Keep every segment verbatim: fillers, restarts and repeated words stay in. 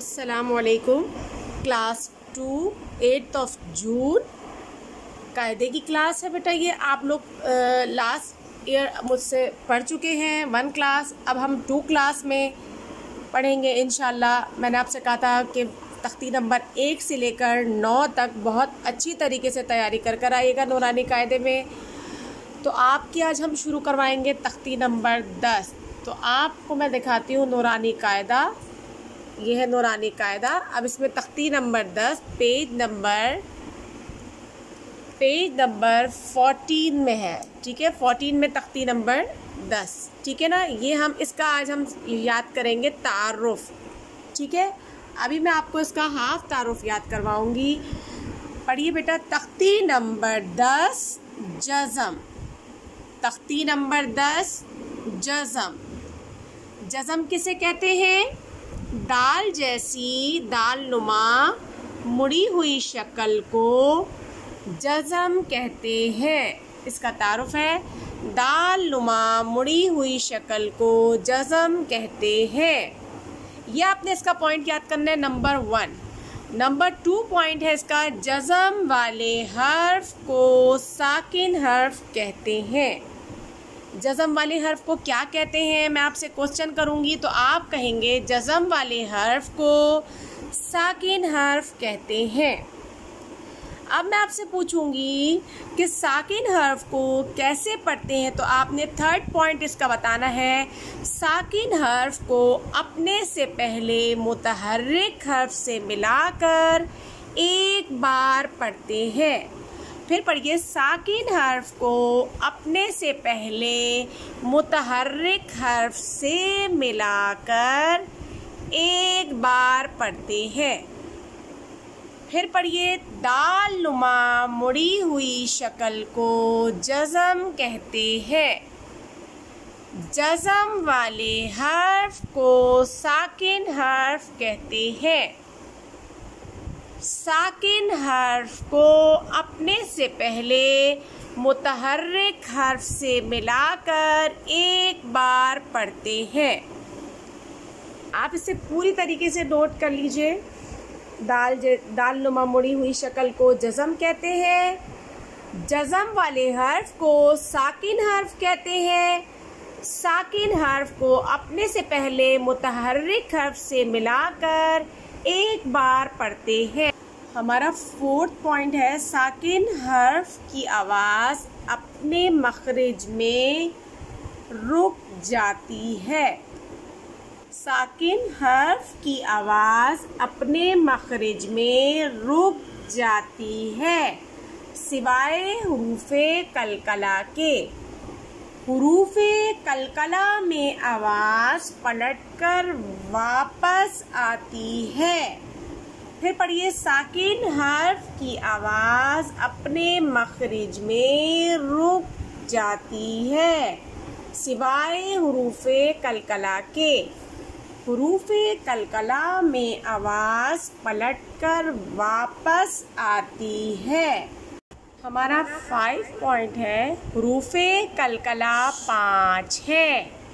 अस्सलामुअलैकुम। Class two eighth of June कायदे की क्लास है बेटा। ये आप लोग लास्ट ईयर मुझसे पढ़ चुके हैं वन क्लास, अब हम टू क्लास में पढ़ेंगे इंशाल्लाह। मैंने आपसे कहा था कि तख्ती नंबर एक से लेकर नौ तक बहुत अच्छी तरीके से तैयारी कर कर आइएगा नूरानी कायदे में। तो आपकी आज हम शुरू करवाएंगे तख्ती नंबर दस। तो आपको मैं दिखाती हूँ नूरानी कायदा। ये है नूरानी कायदा। अब इसमें तख्ती नंबर दस page number page number fourteen में है। ठीक है, फोर्टीन में तख्ती नंबर दस। ठीक है ना। ये हम इसका आज हम याद करेंगे तारुफ। ठीक है, अभी मैं आपको इसका हाफ तारुफ याद करवाऊंगी। पढ़िए बेटा, तख्ती नंबर दस जज़म। तख्ती नंबर दस जज़म। जज़म किसे कहते हैं? दाल जैसी दाल नुमा मुड़ी हुई शक्ल को जज़म कहते हैं। इसका तारुफ है, दाल नुमा मुड़ी हुई शक्ल को जज़म कहते हैं। यह आपने इसका पॉइंट याद करना है, number one. Number two point है इसका, जज़म वाले हर्फ को साकिन हर्फ कहते हैं। जज़म वाले हर्फ को क्या कहते हैं? मैं आपसे क्वेश्चन करूंगी तो आप कहेंगे जज़म वाले हर्फ को साकिन हर्फ कहते हैं। अब मैं आपसे पूछूंगी कि साकिन हर्फ को कैसे पढ़ते हैं, तो आपने थर्ड पॉइंट इसका बताना है। साकिन हर्फ को अपने से पहले मुतहर्रिक हर्फ से मिलाकर एक बार पढ़ते हैं। फिर पढ़िए, साकिन हर्फ को अपने से पहले मुतहर्रिक हर्फ से मिलाकर एक बार पढ़ते हैं। फिर पढ़िए, दाल नुमा मुड़ी हुई शक्ल को जज़म कहते हैं। जज़म वाले हर्फ को साकिन हर्फ कहते हैं। साकिन हर्फ को अपने से पहले मुतहर्रिक हर्फ से मिलाकर एक बार पढ़ते हैं। आप इसे पूरी तरीके से नोट कर लीजिए। दाल दाल नुमा मुड़ी हुई शक्ल को जज़म कहते हैं। जज़म वाले हर्फ को साकिन हर्फ कहते हैं। साकिन हर्फ को अपने से पहले मुतहर्रिक हर्फ से मिलाकर एक बार पढ़ते हैं। हमारा फोर्थ पॉइंट है, साकिन हर्फ की आवाज़ अपने मखरज में रुक जाती है। साकिन हर्फ की आवाज़ अपने मखरज में रुक जाती है सिवाय हुरूफे कलकला के। हुरूफे कलकला में आवाज़ पलटकर वापस आती है। फिर पढ़िए, साकिन हर्फ की आवाज़ अपने मखरज में रुक जाती है सिवाय हुरूफे कलकला के। हुरूफे कलकला में आवाज़ पलटकर वापस आती है। हमारा फाइव पॉइंट है, हुरूफे कलकला पाँच है।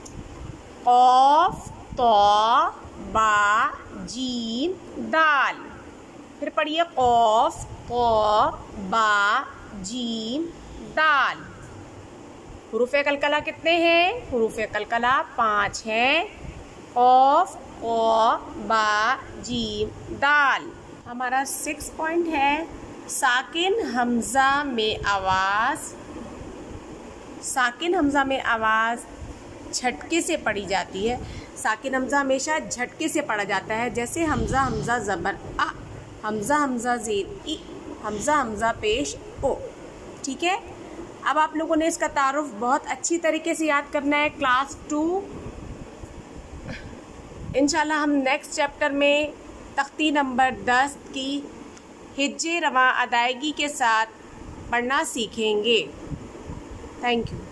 क़ाफ, तौ, बा, जीम, दाल। फिर पढ़िए, क़ाफ, तौ, बा, जीम, दाल। हुरूफे कलकला कितने हैं? हुरूफे कलकला पाँच हैं। क़ाफ, तौ, बा, जीम, दाल। हमारा सिक्स पॉइंट है, साकिन हमज़ा में आवाज़ साकिन हमज़ा में आवाज़ झटके से पढ़ी जाती है। साकिन हमज़ा हमेशा झटके से पढ़ा जाता है, जैसे हमज़ा हमज़ा ज़बर आ, हमज़ा हमज़ा ज़ेर ई, हमज़ा हमज़ा पेश ओ। ठीक है, अब आप लोगों ने इसका तारुफ बहुत अच्छी तरीके से याद करना है। क्लास टू इंशाल्लाह हम नेक्स्ट चैप्टर में तख्ती नंबर दस की हिज्जे रवा अदायगी के साथ पढ़ना सीखेंगे। Thank you.